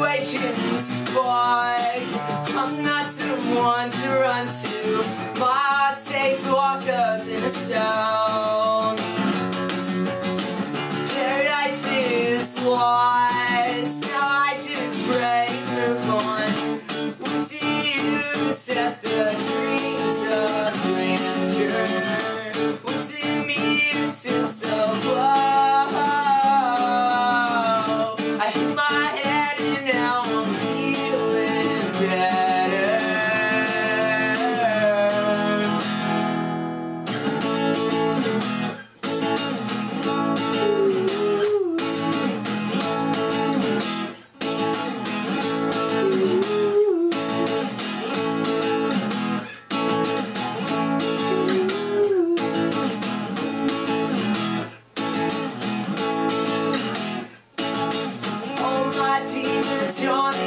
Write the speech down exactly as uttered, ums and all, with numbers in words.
situation's fucked. I'm not someone to run to. My heart stays locked up in a stone. Paradise is lost. Now I just pray and move on. We'll see you set the dreams of grandeur. What's in me is still so low. I hit my head and now I'm feeling better. All my demons, you're